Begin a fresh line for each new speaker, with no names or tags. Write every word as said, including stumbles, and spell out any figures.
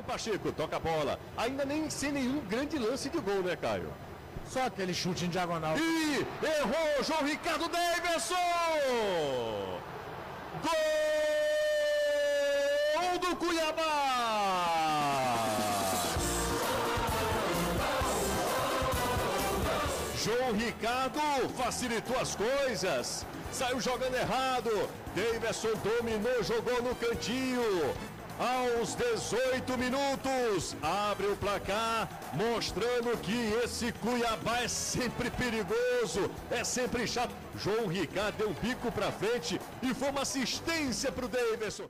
Pacheco, toca a bola. Ainda nem sem nenhum grande lance de gol, né, Caio?
Só aquele chute em diagonal.
E errou João Ricardo Davidson! Gol do Cuiabá! João Ricardo facilitou as coisas. Saiu jogando errado. Davidson dominou, jogou no cantinho. Aos dezoito minutos, abre o placar, mostrando que esse Cuiabá é sempre perigoso, é sempre chato. João Ricardo deu um bico pra frente e foi uma assistência pro Davidson.